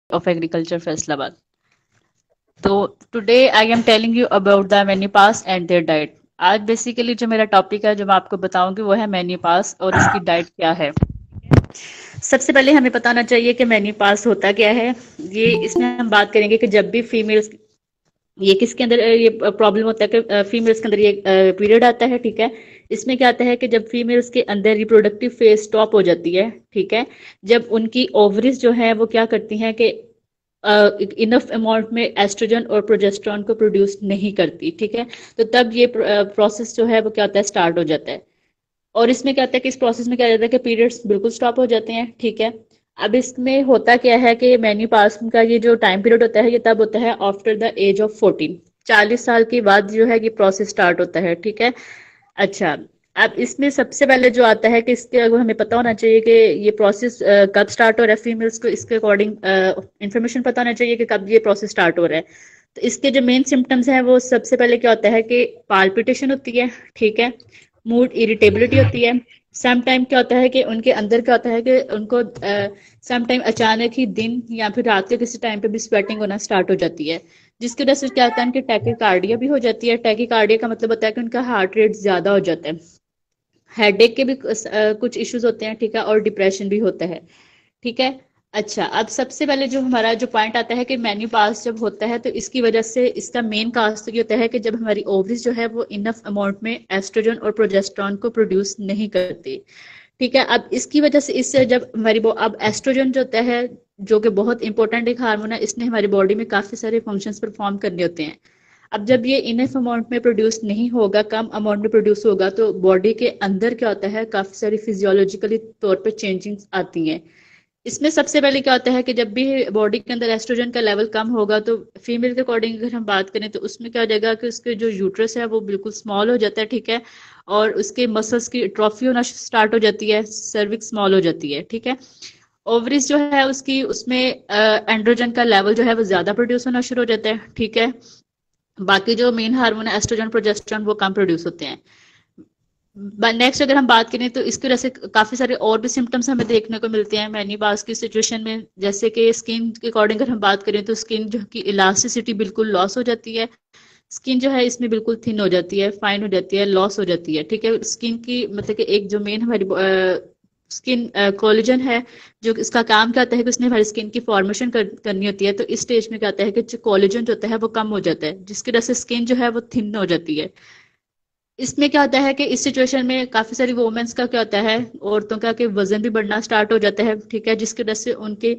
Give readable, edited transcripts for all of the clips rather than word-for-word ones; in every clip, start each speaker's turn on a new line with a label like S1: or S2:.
S1: of Agriculture, Faisalabad. So today I am telling you about the menopause and their diet. आज basically जो मेरा topic है जो मैं आपको बताऊंगी वो है मेन्यूपास और इसकी डाइट क्या है। सबसे पहले हमें बताना चाहिए कि मेन्यूपास होता क्या है। ये इसमें हम बात करेंगे कि जब भी फीमेल्स ये किसके अंदर ये प्रॉब्लम होता है कि फीमेल्स के अंदर ये पीरियड आता है, ठीक है। इसमें क्या आता है कि जब फीमेल्स के अंदर रिप्रोडक्टिव फेज स्टॉप हो जाती है, ठीक है। जब उनकी ओवरीज जो है वो क्या करती हैं कि इनफ अमाउंट में एस्ट्रोजन और प्रोजेस्टेरॉन को प्रोड्यूस नहीं करती, ठीक है। तो तब ये प्रोसेस जो है वो क्या होता है, स्टार्ट हो जाता है। और इसमें क्या होता है कि इस प्रोसेस में क्या जाता है कि पीरियड्स बिल्कुल स्टॉप हो जाते हैं, ठीक है। अब इसमें होता क्या है कि मेन्यूपास का ये जो टाइम पीरियड होता है ये तब होता है आफ्टर द एज ऑफ 14, 40 साल के बाद जो है ये प्रोसेस स्टार्ट होता है, ठीक है। अच्छा, अब इसमें सबसे पहले जो आता है कि इसके अगर हमें पता होना चाहिए कि ये प्रोसेस कब स्टार्ट हो रहा है, फीमेल्स को इसके अकॉर्डिंग इंफॉर्मेशन पता होना चाहिए कि कब ये प्रोसेस स्टार्ट हो रहा है। तो इसके जो मेन सिम्टम्स हैं वो सबसे पहले क्या होता है कि पाल्पिटेशन होती है, ठीक है। मूड इरिटेबिलिटी होती है। सम टाइम क्या होता है कि उनके अंदर क्या होता है कि उनको सम टाइम अचानक ही दिन या फिर रात के किसी टाइम पे भी स्वेटिंग होना स्टार्ट हो जाती है, जिसकी वजह से क्या होता है उनकी टैकीकार्डिया भी हो जाती है। टैकीकार्डिया का मतलब होता है कि उनका हार्ट रेट ज्यादा हो जाता है। हेडेक के भी कुछ इश्यूज होते हैं, ठीक है, और डिप्रेशन भी होता है, ठीक है। अच्छा, अब सबसे पहले जो हमारा जो पॉइंट आता है कि मेन्यू पास जब होता है तो इसकी वजह से इसका मेन काज तो ये होता है कि जब हमारी ओवरीज जो है वो इनफ अमाउंट में एस्ट्रोजन और प्रोजेस्टेरॉन को प्रोड्यूस नहीं करती, ठीक है। अब इसकी वजह से इससे जब हमारी अब एस्ट्रोजन जो होता है जो कि बहुत इंपॉर्टेंट एक हार्मोन है, इसने हमारी बॉडी में काफी सारे फंक्शंस परफॉर्म करने होते हैं। अब जब ये इनफ अमाउंट में प्रोड्यूस नहीं होगा, कम अमाउंट में प्रोड्यूस होगा, तो बॉडी के अंदर क्या होता है काफी सारी फिजियोलॉजिकली तौर पे चेंजिंग्स आती हैं। इसमें सबसे पहले क्या होता है कि जब भी बॉडी के अंदर एस्ट्रोजन का लेवल कम होगा तो फीमेल के अकॉर्डिंग अगर हम बात करें तो उसमें क्या हो जाएगा कि उसके जो यूट्रस है वो बिल्कुल स्मॉल हो जाता है, ठीक है। और उसके मसल्स की ट्रॉफी होना स्टार्ट हो जाती है, सर्विक्स स्मॉल हो जाती है, ठीक है। ओवरीज जो है उसकी उसमें एंड्रोजन का लेवल जो है वो ज्यादा प्रोड्यूस होना शुरू हो जाता है, ठीक है। बाकी जो मेन हार्मोन है एस्ट्रोजन प्रोजेस्टेरॉन वो कम प्रोड्यूस होते हैं। नेक्स्ट अगर हम बात करें तो इसकी वजह से काफी सारे और भी सिम्टम्स हमें देखने को मिलते हैं मेनिपास की सिचुएशन में, जैसे कि स्किन के अकॉर्डिंग अगर हम बात करें तो स्किन जो की इलास्टिसिटी बिल्कुल लॉस हो जाती है। स्किन जो है इसमें बिल्कुल थिन हो जाती है, फाइन हो जाती है, लॉस हो जाती है, ठीक है। स्किन की मतलब कि एक जो मेन हमारी स्किन कोलेजन है जो इसका काम क्या होता है कि उसने हमारी स्किन की फॉर्मेशन करनी होती है, तो इस स्टेज में क्या होता है कि जो कोलेजन जो होता है वो कम हो जाता है, जिसकी वजह से स्किन जो है वो थिन हो जाती है। इसमें क्या होता है कि इस सिचुएशन में काफी सारी वुमेन्स का क्या होता है, औरतों का कि वजन भी बढ़ना स्टार्ट हो जाता है, ठीक है, जिसकी वजह से उनके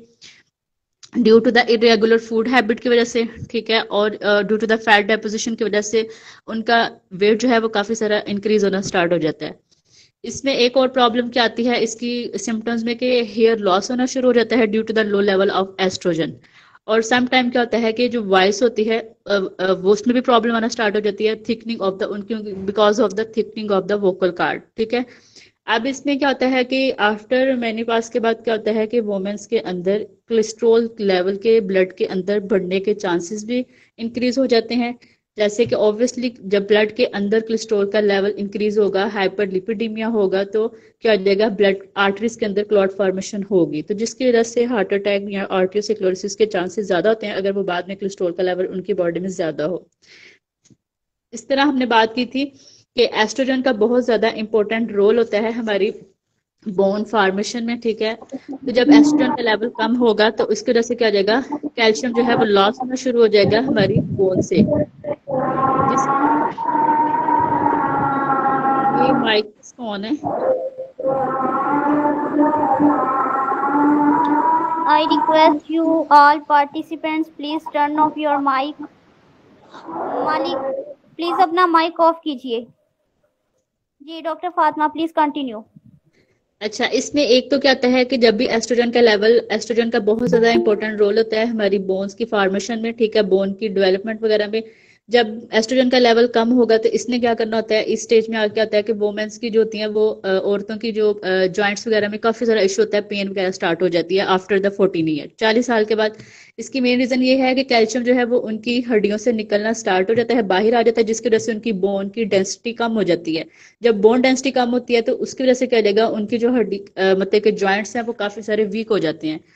S1: due to the irregular food habit की वजह से, ठीक है, और due to the fat deposition की वजह से उनका वेट जो है वो काफी सारा इंक्रीज होना स्टार्ट हो जाता है। इसमें एक और प्रॉब्लम क्या आती है इसकी सिम्टम्स में कि हेयर लॉस होना शुरू हो जाता है due to the low level of estrogen. और सम टाइम क्या होता है कि जो वॉइस होती है वो उसमें भी प्रॉब्लम आना स्टार्ट हो जाती है, थिकनिंग ऑफ द उनकी because of the thickening of the vocal cord, ठीक है। अब इसमें क्या होता है कि आफ्टर मेनोपॉज के बाद क्या होता है कि वुमेन्स के अंदर कोलेस्ट्रॉल लेवल के ब्लड के अंदर बढ़ने के चांसेस भी इंक्रीज हो जाते हैं। जैसे कि ऑब्वियसली जब ब्लड के अंदर कोलेस्ट्रॉल का लेवल इंक्रीज होगा, हाइपरलिपिडीमिया होगा, तो क्या हो जाएगा, ब्लड आर्टरीज के अंदर क्लॉट फॉर्मेशन होगी, तो जिसकी वजह से हार्ट अटैक या आर्टियोस्क्लेरोसिस के चांसेस ज्यादा होते हैं अगर वो बाद में कोलेस्ट्रॉल का लेवल उनकी बॉडी में ज्यादा हो। इस तरह हमने बात की थी कि एस्ट्रोजन का बहुत ज्यादा इंपॉर्टेंट रोल होता है हमारी बोन फॉर्मेशन में, ठीक है। तो जब एस्ट्रोजन का लेवल कम होगा तो उसकी वजह से क्या हो जाएगा, कैल्शियम जो है वो लॉस होना शुरू हो जाएगा हमारी बोन से। जिस ये माइक कौन है?
S2: I request you all participants please turn off your mic. मालिक प्लीज अपना माइक ऑफ कीजिए। जी डॉक्टर फातिमा प्लीज कंटिन्यू।
S1: अच्छा, इसमें एक तो क्या होता है कि जब भी एस्ट्रोजन का लेवल, एस्ट्रोजन का बहुत ज्यादा इंपॉर्टेंट रोल होता है हमारी बोन्स की फॉर्मेशन में, ठीक है, बोन की डेवलपमेंट वगैरह में। जब एस्ट्रोजन का लेवल कम होगा तो इसने क्या करना होता है, इस स्टेज में आगे क्या होता है कि वुमेन्स की जो होती हैं वो औरतों की जो जॉइंट्स वगैरह में काफी सारा इशू होता है, पेन वगैरह स्टार्ट हो जाती है आफ्टर द 14 ईयर, 40 साल के बाद। इसकी मेन रीजन ये है कि कैल्शियम जो है वो उनकी हड्डियों से निकलना स्टार्ट हो जाता है, बाहर आ जाता है, जिसकी वजह से उनकी बोन की डेंसिटी कम हो जाती है। जब बोन डेंसिटी कम होती है तो उसकी वजह से क्या हो जाएगा, उनकी जो हड्डी मतलब के जॉइंट्स हैं वो काफी सारे वीक हो जाते हैं।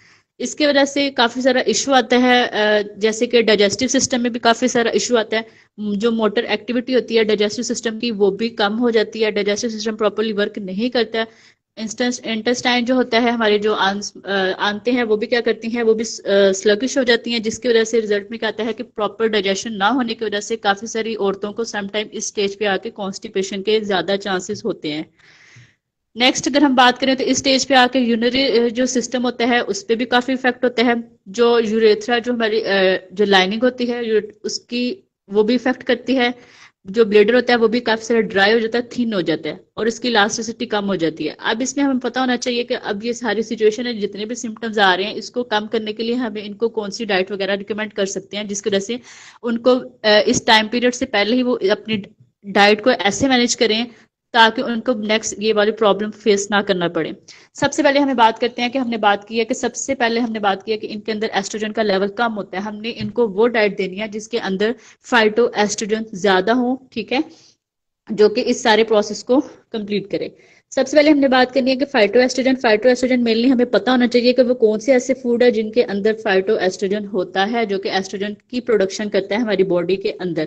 S1: इसके वजह से काफी सारा इशू आता है, जैसे कि डाइजेस्टिव सिस्टम में भी काफी सारा इशू आता है। जो मोटर एक्टिविटी होती है डाइजेस्टिव सिस्टम की वो भी कम हो जाती है, डाइजेस्टिव सिस्टम प्रॉपरली वर्क नहीं करता। इंस्टेंस इंटेस्टाइन जो होता है, हमारे जो आंते हैं वो भी क्या करती हैं, वो भी स्लगिश हो जाती हैं, जिसकी वजह से रिजल्ट में क्या आता है कि प्रॉपर डाइजेशन ना होने की वजह से काफी सारी औरतों को समटाइम इस स्टेज पे आके कॉन्स्टिपेशन के ज्यादा चांसेस होते हैं। नेक्स्ट अगर हम बात करें तो इस स्टेज पे आके यूरिनरी जो सिस्टम होता है उस पर भी काफी इफेक्ट होता है। जो यूरेथ्रा जो हमारी जो लाइनिंग होती है उसकी वो भी इफेक्ट करती है। जो ब्लेडर होता है वो भी काफी सारा ड्राई हो जाता है, थिन हो जाता है और इसकी इलास्टिसिटी कम हो जाती है। अब इसमें हमें पता होना चाहिए कि अब ये सारी सिचुएशन है, जितने भी सिम्टम्स आ रहे हैं इसको कम करने के लिए हमें इनको कौन सी डाइट वगैरह रिकमेंड कर सकते हैं, जिसकी वजह से उनको इस टाइम पीरियड से पहले ही वो अपनी डाइट को ऐसे मैनेज करें ताकि उनको नेक्स्ट ये वाली प्रॉब्लम फेस ना करना पड़े। सबसे पहले हमें बात करते हैं कि हमने बात की है कि सबसे पहले हमने बात की है कि इनके अंदर एस्ट्रोजन का लेवल कम होता है। हमने इनको वो डाइट देनी है जिसके अंदर फाइटो एस्ट्रोजन ज्यादा हो, ठीक है, जो कि इस सारे प्रोसेस को कंप्लीट करे। सबसे पहले हमने बात करनी है कि phyto estrogen, phyto estrogen mainly हमें पता होना चाहिए कि वो कौन से ऐसे फूड है जिनके अंदर फाइटो एस्ट्रोजन होता है, जो कि एस्ट्रोजन की प्रोडक्शन करता है हमारी बॉडी के अंदर।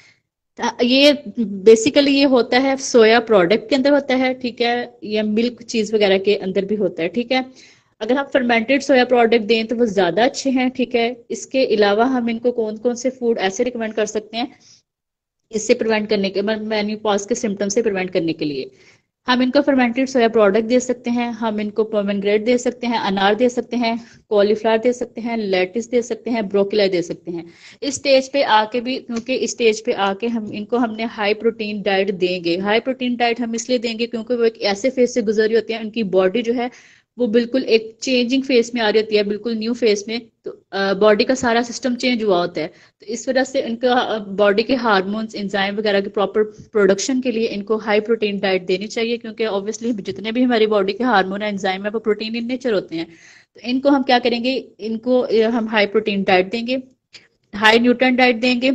S1: ये बेसिकली ये होता है सोया प्रोडक्ट के अंदर होता है, ठीक है, या मिल्क चीज वगैरह के अंदर भी होता है, ठीक है। अगर हम फर्मेंटेड सोया प्रोडक्ट दें तो वो ज्यादा अच्छे हैं, ठीक है। इसके अलावा हम इनको कौन कौन से फूड ऐसे रिकमेंड कर सकते हैं इससे प्रिवेंट करने के, मेन्यूपॉज के सिम्टम से प्रिवेंट करने के लिए। हम इनको फर्मेंटेड सोया प्रोडक्ट दे सकते हैं, हम इनको पोमेग्रेनेट दे सकते हैं, अनार दे सकते हैं, कॉलीफ्लावर दे सकते हैं, लेटिस दे सकते हैं, ब्रोकली दे सकते हैं। इस स्टेज पे आके भी, क्योंकि इस स्टेज पे आके हमने हाई प्रोटीन डाइट देंगे। हाई प्रोटीन डाइट हम इसलिए देंगे क्योंकि वो एक ऐसे फेज से गुजरी होती है, उनकी बॉडी जो है वो बिल्कुल एक चेंजिंग फेज में आ रही होती है, बिल्कुल न्यू फेज में। तो बॉडी का सारा सिस्टम चेंज हुआ होता है, तो इस वजह से इनका बॉडी के हार्मोन्स एंजाइम वगैरह के प्रॉपर प्रोडक्शन के लिए इनको हाई प्रोटीन डाइट देनी चाहिए, क्योंकि ऑब्वियसली जितने भी हमारी बॉडी के हार्मोन एंजाइम है वो प्रोटीन इन नेचर होते हैं। तो इनको हम क्या करेंगे, इनको हम हाई प्रोटीन डाइट देंगे, हाई न्यूट्रन डाइट देंगे,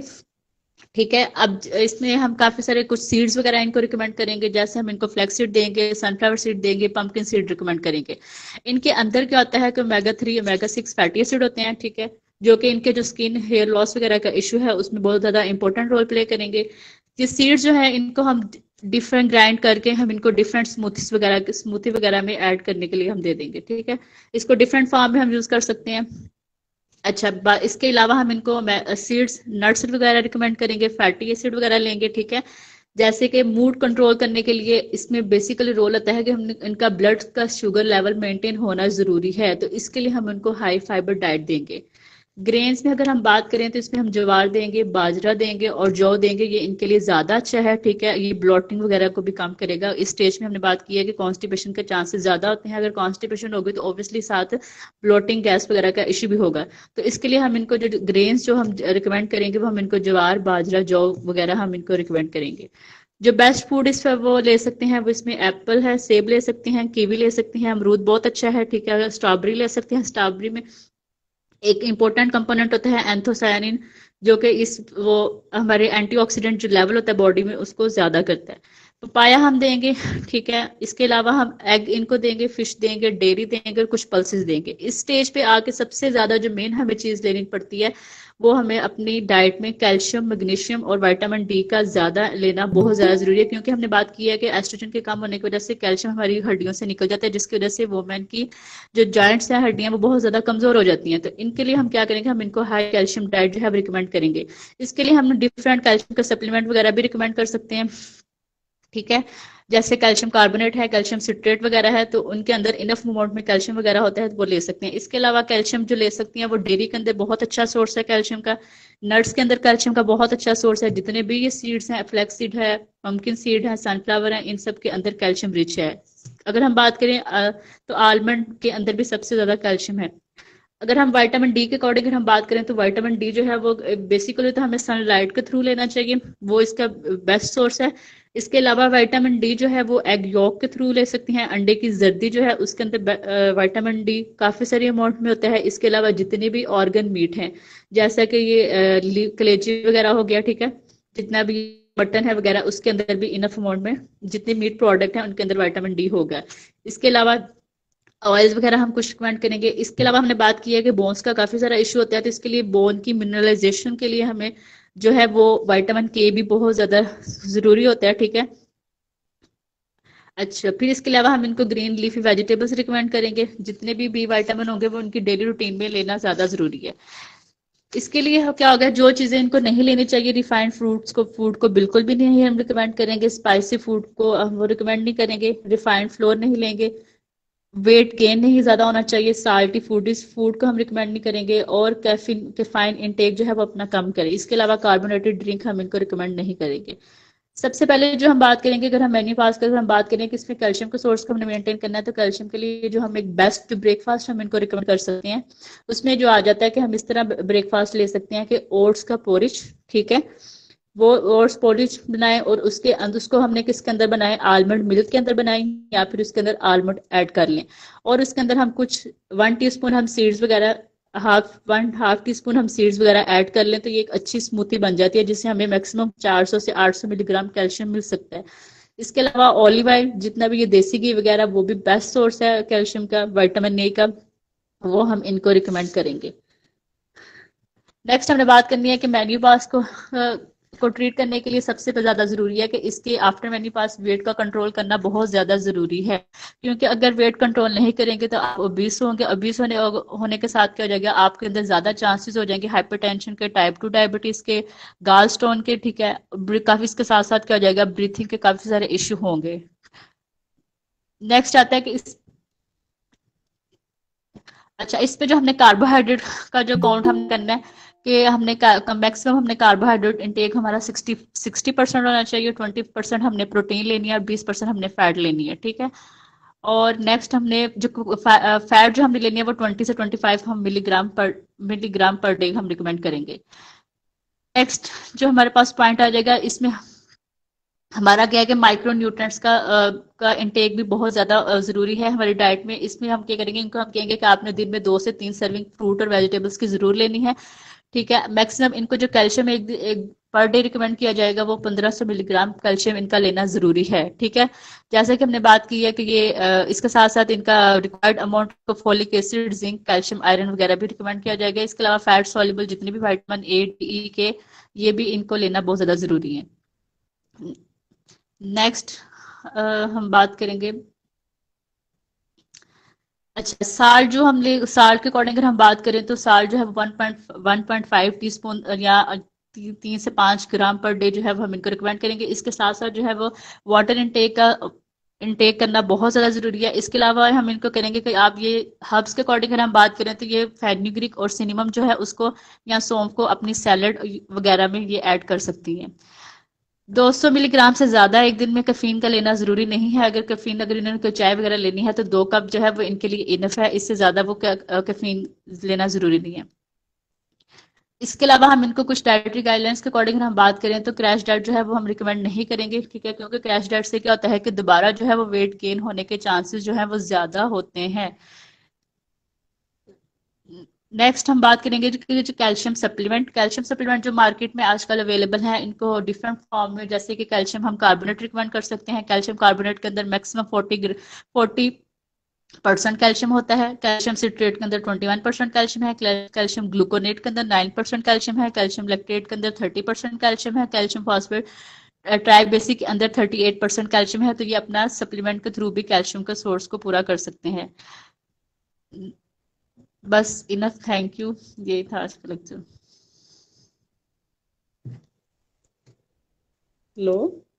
S1: ठीक है। अब इसमें हम काफी सारे कुछ सीड्स वगैरह इनको रिकमेंड करेंगे, जैसे हम इनको फ्लैक्स सीड देंगे, सनफ्लावर सीड देंगे, पंपकिन सीड रिकमेंड करेंगे। इनके अंदर क्या होता है कि ओमेगा 3 ओमेगा 6 फैटी एसिड होते हैं, ठीक है, जो कि इनके जो स्किन हेयर लॉस वगैरह का इशू है उसमें बहुत ज्यादा इंपॉर्टेंट रोल प्ले करेंगे। ये सीड्स जो है इनको हम डिफरेंट ग्राइंड करके हम इनको डिफरेंट स्मूथी वगैरह में ऐड करने के लिए हम दे देंगे, ठीक है। इसको डिफरेंट फॉर्म में हम यूज कर सकते हैं। अच्छा, इसके अलावा हम इनको सीड्स नट्स वगैरह रिकमेंड करेंगे, फैटी एसिड वगैरह लेंगे, ठीक है। जैसे कि मूड कंट्रोल करने के लिए इसमें बेसिकली रोल होता है कि हम इनका ब्लड का शुगर लेवल मेंटेन होना जरूरी है, तो इसके लिए हम इनको हाई फाइबर डाइट देंगे। ग्रेन्स में अगर हम बात करें तो इसमें हम ज्वार देंगे, बाजरा देंगे और जौ देंगे, ये इनके लिए ज्यादा अच्छा है, ठीक है। ये ब्लॉटिंग वगैरह को भी कम करेगा। इस स्टेज में हमने बात की है कि कॉन्स्टिपेशन के चांसेस ज्यादा होते हैं, अगर कॉन्स्टिपेशन होगी तो ऑब्वियसली साथ ब्लॉटिंग गैस वगैरह का इश्यू भी होगा। तो इसके लिए हम इनको जो ग्रेन्स जो हम रिकमेंड करेंगे वो हम इनको ज्वार बाजरा जौ वगैरह हम इनको रिकमेंड करेंगे। जो बेस्ट फूड इस पर वो ले सकते हैं, वो इसमें एप्पल है, सेब ले सकते हैं, कीवी ले सकते हैं, अमरूद बहुत अच्छा है, ठीक है, स्ट्रॉबेरी ले सकते हैं। स्ट्रॉबेरी में एक इम्पोर्टेंट कंपोनेंट होता है एंथोसायनिन, जो कि इस वो हमारे एंटीऑक्सीडेंट जो लेवल होता है बॉडी में उसको ज्यादा करता है। पपाया हम देंगे, ठीक है। इसके अलावा हम एग इनको देंगे, फिश देंगे, डेयरी देंगे और कुछ पल्सेस देंगे। इस स्टेज पे आके सबसे ज्यादा जो मेन हमें चीज लेनी पड़ती है वो हमें अपनी डाइट में कैल्शियम, मैग्नीशियम और विटामिन डी का ज्यादा लेना बहुत ज्यादा जरूरी है, क्योंकि हमने बात की है कि एस्ट्रोजन के कम होने की वजह से कैल्शियम हमारी हड्डियों से निकल जाता है, जिसकी वजह से वुमेन की जो जॉइंट्स हैं, हड्डियां, वो बहुत ज्यादा कमजोर हो जाती हैं। तो इनके लिए हम क्या करेंगे, हम इनको हाई कैल्शियम डाइट जो है रिकमेंड करेंगे। इसके लिए हम डिफरेंट कैल्शियम का सप्लीमेंट वगैरह भी रिकमेंड कर सकते हैं, ठीक है। जैसे कैल्शियम कार्बोनेट है, कैल्शियम सिट्रेट वगैरह है, तो उनके अंदर इनफ अमाउंट में कैल्शियम वगैरह होता है तो वो ले सकते हैं। इसके अलावा कैल्शियम जो ले सकती हैं वो डेयरी के अंदर बहुत अच्छा सोर्स है कैल्शियम का, नट्स के अंदर कैल्शियम का बहुत अच्छा सोर्स है। जितने भी ये सीड्स हैं, फ्लैक्स सीड है, पंपकिन सीड है, सनफ्लावर है, इन सब के अंदर कैल्शियम रिच है। अगर हम बात करें तो आलमंड के अंदर भी सबसे ज्यादा कैल्शियम है। अगर हम विटामिन डी के अकॉर्डिंग हम बात करें तो विटामिन डी जो है वो बेसिकली तो हमें सनलाइट के थ्रू लेना चाहिए, वो इसका बेस्ट सोर्स है। इसके अलावा विटामिन डी जो है वो एग यॉक के थ्रू ले सकते हैं, अंडे की जर्दी जो है उसके अंदर विटामिन डी काफी सारी अमाउंट में होता है। इसके अलावा जितने भी ऑर्गन मीट हैं, जैसा कि ये कलेजी वगैरह हो गया, ठीक है, जितना भी मटन है वगैरह, उसके अंदर भी इनफ अमाउंट में जितने मीट प्रोडक्ट हैं उनके अंदर विटामिन डी होगा। इसके अलावा ऑयल्स वगैरह हम कुछ रिकमेंड करेंगे। इसके अलावा हमने बात की है कि बोन्स का काफी सारा इश्यू होता है, तो इसके लिए बोन की मिनरलाइजेशन के लिए हमें जो है वो विटामिन के भी बहुत ज्यादा जरूरी होता है, ठीक है। अच्छा, फिर इसके अलावा हम इनको ग्रीन लीफी वेजिटेबल्स रिकमेंड करेंगे। जितने भी बी विटामिन होंगे वो उनकी डेली रूटीन में लेना ज्यादा जरूरी है। इसके लिए क्या हो गया, जो चीजें इनको नहीं लेनी चाहिए, रिफाइंड फ्रूट्स को फूड को बिल्कुल भी नहीं हम रिकमेंड करेंगे। स्पाइसी फूड को हम वो रिकमेंड नहीं करेंगे। रिफाइंड फ्लोर नहीं लेंगे। वेट गेन नहीं ज्यादा होना चाहिए। साल्टी फूड इस फूड को हम रिकमेंड नहीं करेंगे। और कैफीन इंटेक जो है वो अपना कम करें। इसके अलावा कार्बोनेटेड ड्रिंक हम इनको रिकमेंड नहीं करेंगे। सबसे पहले जो हम बात करेंगे, अगर हम मेन्यू पास कर हम बात करें कि इसमें कैल्शियम के सोर्स को हमने मेंटेन करना है, तो कैल्शियम के लिए जो हम एक बेस्ट ब्रेकफास्ट हम इनको रिकमेंड कर सकते हैं, उसमें जो आ जाता है कि हम इस तरह ब्रेकफास्ट ले सकते हैं कि ओट्स का पोरिज, ठीक है, वो ओट्स पोरिज बनाएं और उसके अंदर उसको हमने किसके अंदर बनाए, आलमंड मिल्क के अंदर बनाएं, या फिर उसके अंदर आलमंड ऐड कर लें। और उसके अंदर हम कुछ 1 टीस्पून हम सीड्स वगैरह, हाफ टी स्पून हम सीड्स वगैरह ऐड कर लें, तो ये एक अच्छी स्मूथी बन जाती है, जिससे हमें मैक्सिमम 400 से 800 मिलीग्राम कैल्शियम मिल सकता है। इसके अलावा ऑलिव ऑयल, जितना भी ये देसी घी वगैरह, वो भी बेस्ट सोर्स है कैल्शियम का, विटामिन ए का, वो हम इनको रिकमेंड करेंगे। नेक्स्ट हमने बात करनी है कि मेन्यू पास को ट्रीट करने के लिए सबसे ज्यादा जरूरी है कि इसके after menopause weight control करना बहुत ज्यादा जरूरी है। क्योंकि अगर वेट कंट्रोल नहीं करेंगे तो आप ओबीस होंगे। ओबीस होने के साथ क्या हो जाएगा, आपके अंदर ज्यादा चांसेस हो जाएंगे हाइपरटेंशन के, टाइप 2 डायबिटीज के, गाल स्टोन के, ठीक है। काफी इसके साथ साथ क्या हो जाएगा, ब्रीथिंग के काफी सारे इश्यू होंगे। नेक्स्ट आता है कि अच्छा, इस पे जो हमने कार्बोहाइड्रेट का जो काउंट हम करना है कि हमने मैक्सिमम हमने कार्बोहाइड्रेट इंटेक हमारा 60% होना चाहिए। 20% हमने प्रोटीन लेनी है और 20% हमने फैट लेनी है, ठीक है। और नेक्स्ट हमने जो फैट जो हमने लेनी है वो 20 से 25 हम मिलीग्राम पर डे हम रिकमेंड करेंगे। नेक्स्ट जो हमारे पास पॉइंट आ जाएगा, इसमें हमारा क्या है कि माइक्रो न्यूट्रिएंट्स का इंटेक भी बहुत ज्यादा जरूरी है हमारी डाइट में। इसमें हम क्या करेंगे, इनको हम कहेंगे कि आपने दिन में 2 से 3 सर्विंग फ्रूट और वेजिटेबल्स की जरूर लेनी है, ठीक है। मैक्सिमम इनको जो कैल्शियम एक पर डे रिकमेंड किया जाएगा वो 1500 मिलीग्राम कैल्शियम इनका लेना जरूरी है, ठीक है। जैसे कि हमने बात की है कि ये इसके साथ साथ इनका required amount of folic acid, zinc, calcium, iron वगैरह भी रिकमेंड किया जाएगा। इसके अलावा फैट सॉल्युबल जितने भी विटामिन ए, डी के, ये भी इनको लेना बहुत ज्यादा जरूरी है। नेक्स्ट हम बात करेंगे, अच्छा साल जो हम ले साल के अकॉर्डिंग अगर हम बात करें तो साल जो है 1.5 टीस्पून या 3 से 5 ग्राम पर डे जो है वो हम इनको रिकमेंड करेंगे। इसके साथ साथ जो है वो वाटर इंटेक करना बहुत ज्यादा जरूरी है। इसके अलावा हम इनको करेंगे कि आप ये हर्ब्स के अकॉर्डिंग अगर हम बात करें तो ये फेनुग्रीक और सिनेमम जो है उसको या सौंफ को अपनी सैलड वगैरह में ये ऐड कर सकती हैं। 200 मिलीग्राम से ज्यादा एक दिन में कैफीन का लेना जरूरी नहीं है। अगर इन्होंने कोई चाय वगैरह लेनी है तो 2 कप जो है वो इनके लिए इनफ है। इससे ज्यादा वो कैफीन लेना जरूरी नहीं है। इसके अलावा हम इनको कुछ डाइटरी गाइडलाइंस के अकॉर्डिंग हम बात करें तो क्रैश डाइट जो है वो हम रिकमेंड नहीं करेंगे, ठीक है। क्योंकि क्रैश डाइट से क्या होता है कि दोबारा जो है वो वेट गेन होने के चांसेस जो है वो ज्यादा होते हैं। नेक्स्ट हम बात करेंगे जो कैल्शियम सप्लीमेंट जो मार्केट में आजकल अवेलेबल है, इनको डिफरेंट फॉर्म में, जैसे कि कैल्शियम हम कार्बोनेट रिकमेंड कर सकते हैं। कैल्शियम कार्बोनेट के अंदर मैक्सिमम 40% कैल्शियम होता है। कैल्शियम सिट्रेट के अंदर 21% कैल्शियम है। कैल्शियम ग्लूकोनेट के अंदर 9% कैल्शियम है। कैल्शियम लैक्टेट के अंदर 30% कैल्शियम है। कैल्शियम फॉस्फेट ट्राइबेसिक के अंदर 38% कैल्शियम है। तो ये अपना सप्लीमेंट के थ्रू भी कैल्शियम के सोर्स को पूरा कर सकते हैं। बस इनफ, थैंक यू, यही था आज का लेक्चर। लो,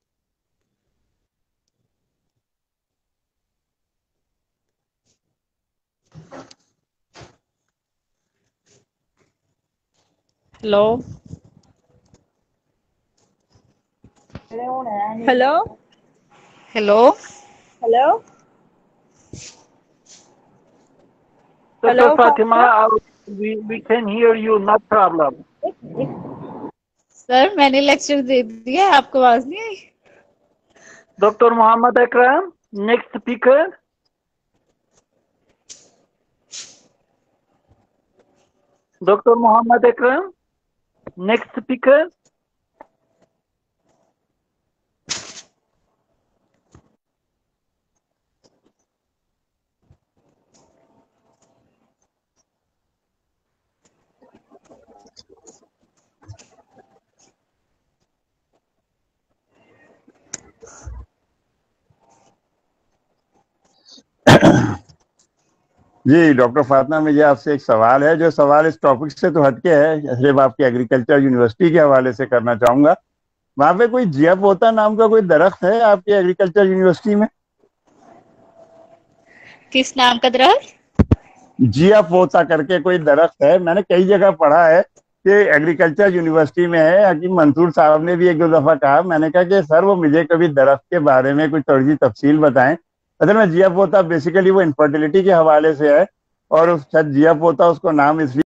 S1: hello,
S3: Hello?
S1: Hello,
S3: Hello?
S4: Dr.
S3: Hello,
S4: Fatima,
S3: Fatima?
S4: we can hear you, not problem.
S1: Sir मैंने लेक्चर दे दिया है, आपको आवाज नहीं आई?
S4: Dr. Muhammad Akram, next speaker. Dr. Muhammad Akram, next speaker.
S3: जी डॉक्टर फातिमा, मुझे आपसे एक सवाल है, जो सवाल इस टॉपिक से तो हटके है, सिर्फ आपकी एग्रीकल्चर यूनिवर्सिटी के हवाले से करना चाहूंगा। वहाँ पे कोई जिया पोता नाम का कोई दरख्त है आपकी एग्रीकल्चर यूनिवर्सिटी में?
S1: किस नाम का दरख्त?
S3: जिया पोता करके कोई दरख्त है, मैंने कई जगह पढ़ा है कि एग्रीकल्चर यूनिवर्सिटी में है। हकीम मंसूर साहब ने भी एक दो दफा कहा, मैंने कहा कि सर वो मुझे कभी दरख्त के बारे में कुछ थोड़ी सी तफसील बताएं। असल में जिया पोता बेसिकली वो इनफर्टिलिटी के हवाले से है, और उस जिया पोता उसको नाम इसलिए